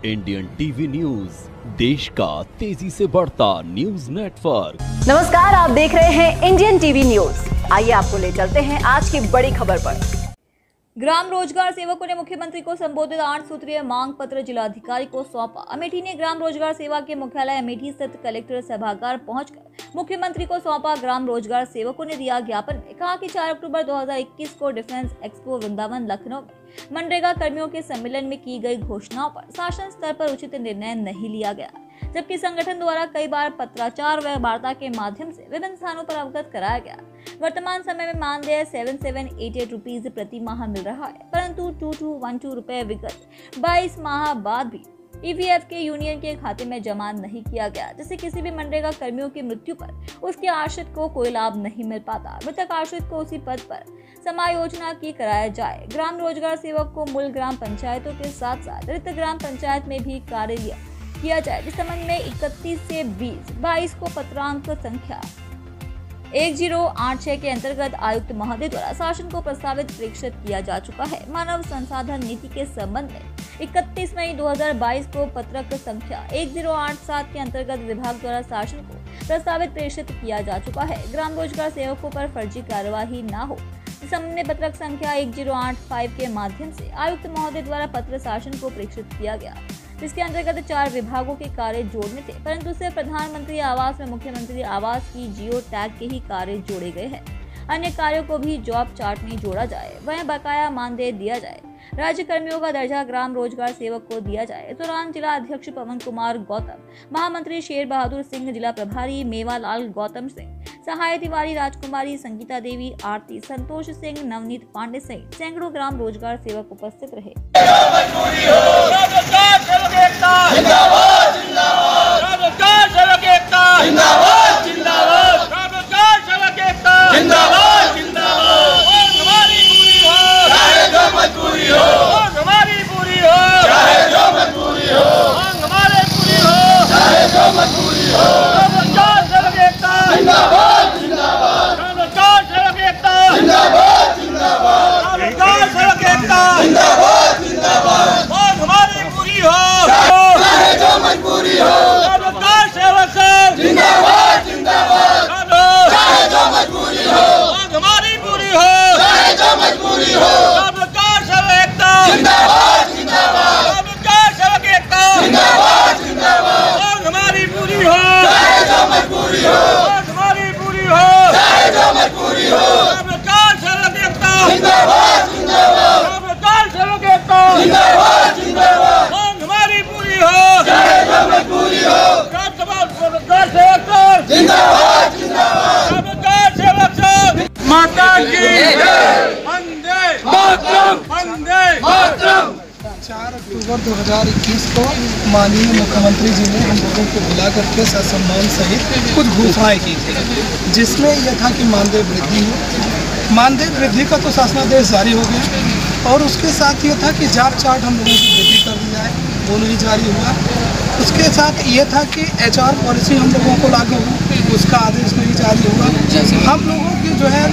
Indian TV news, देश का तेजी से बढ़ता न्यूज नेटवर्क। नमस्कार, आप देख रहे हैं इंडियन टीवी न्यूज। आइए आपको ले चलते हैं आज की बड़ी खबर पर। ग्राम रोजगार सेवकों ने मुख्यमंत्री को संबोधित 8 सूत्रीय मांग पत्र जिलाधिकारी को सौंपा। अमेठी ने ग्राम रोजगार सेवा के मुख्यालय अमेठी स्थित कलेक्टर सभागार पहुंचकर मुख्यमंत्री को सौंपा। ग्राम रोजगार सेवकों ने दिया ज्ञापन में कहा कि 4 अक्टूबर 2021 को डिफेंस एक्सपो वृंदावन लखनऊ में मनरेगा कर्मियों के सम्मेलन में की गई घोषणाओं पर शासन स्तर पर उचित निर्णय नहीं लिया गया, जबकि संगठन द्वारा कई बार पत्राचार व वार्ता के माध्यम से विभिन्न स्थानों पर अवगत कराया गया। वर्तमान समय में मानदेय 7788 रुपीज प्रति माह मिल रहा है, परंतु 2212 रुपए विगत 22 माह बाद भी ईपीएफ के यूनियन के खाते में जमा नहीं किया गया, जिससे किसी भी मनरेगा कर्मियों की मृत्यु पर उसके आश्रित को कोई लाभ नहीं मिल पाता। मृतक आश्रित को उसी पद पर समायोजना की कराया जाए। ग्राम रोजगार सेवक को मूल ग्राम पंचायतों के साथ साथ रिक्त ग्राम पंचायत में भी कार्य किया जाए, जिस संबंध में 31 से 22 को पत्रांक संख्या 1086 के अंतर्गत आयुक्त महोदय द्वारा शासन को प्रस्तावित प्रेषित किया जा चुका है। मानव संसाधन नीति के संबंध में 31 मई 2022 को पत्रक संख्या 1087 के अंतर्गत विभाग द्वारा शासन को प्रस्तावित प्रेषित किया जा चुका है। ग्राम रोजगार सेवकों पर फर्जी कार्यवाही न हो, इस संबंध में पत्रक संख्या 1085 के माध्यम से आयुक्त महोदय द्वारा पत्र शासन को प्रेषित किया गया, जिसके अंतर्गत 4 विभागों के कार्य जोड़ने थे, परंतु सिर्फ प्रधानमंत्री आवास में मुख्यमंत्री आवास की जियो टैग के ही कार्य जोड़े गए हैं। अन्य कार्यों को भी जॉब चार्ट में जोड़ा जाए, वह बकाया मानदेय दिया जाए। राज्य कर्मियों का दर्जा ग्राम रोजगार सेवक को दिया जाए। इस दौरान जिला अध्यक्ष पवन कुमार गौतम, महामंत्री शेर बहादुर सिंह, जिला प्रभारी मेवालाल गौतम सिंह, सहाय तिवारी, राजकुमारी, संगीता देवी, आरती, संतोष सिंह, नवनीत पांडे सहित सैकड़ों ग्राम रोजगार सेवक उपस्थित रहे। माता की वंदे मातरम, वंदे मातरम। 4 अक्टूबर 2021 को माननीय मुख्यमंत्री जी ने हम लोगों को बुला करके सम्मान सहित कुछ घोषणाएं की थी, जिसमें यह था कि मानदेय वृद्धि हो। मानदेय वृद्धि का तो शासनादेश जारी हो गया और उसके साथ ये था कि जॉब चार्ट हम लोगों की वृद्धि कर दी जाए, वो नहीं जारी हुआ। उसके साथ ये था कि एचआर पॉलिसी हम लोगों को लागू हो, उसका आदेश नहीं जारी हुआ। हम लोगों की जो है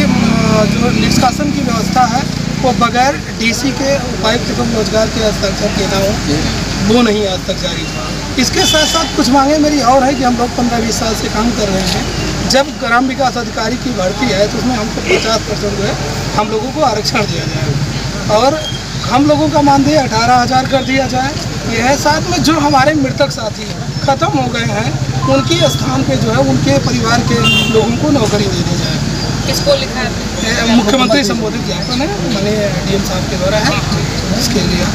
जो निष्कासन की व्यवस्था है वो बगैर डीसी के उपायुक्त एवं रोजगार के हस्ताक्षर के ना हो, वो नहीं आज तक जारी हुआ। इसके साथ साथ कुछ मांगे मेरी और है कि हम लोग 15-20 साल से काम कर रहे हैं। जब ग्राम विकास अधिकारी की भर्ती है तो उसमें हमको 50% जो है हम लोगों को आरक्षण दिया जाए और हम लोगों का मानदेय 18,000 कर दिया जाए। यह है साथ में जो हमारे मृतक साथी खत्म हो गए हैं उनकी स्थान पे जो है उनके परिवार के लोगों को नौकरी दे दी जाए। किसको लिखा है? मुख्यमंत्री संबोधित ज्ञापन है, मैंने डीएम साहब के द्वारा है, इसके लिए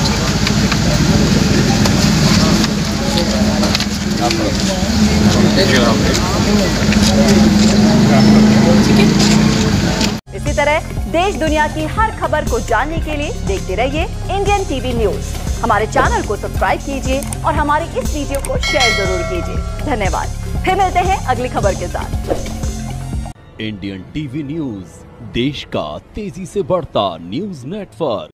इसी तरह देश दुनिया की हर खबर को जानने के लिए देखते रहिए इंडियन टीवी न्यूज। हमारे चैनल को सब्सक्राइब कीजिए और हमारी इस वीडियो को शेयर जरूर कीजिए। धन्यवाद। फिर मिलते हैं अगली खबर के साथ। इंडियन टीवी न्यूज, देश का तेजी से बढ़ता न्यूज नेटवर्क।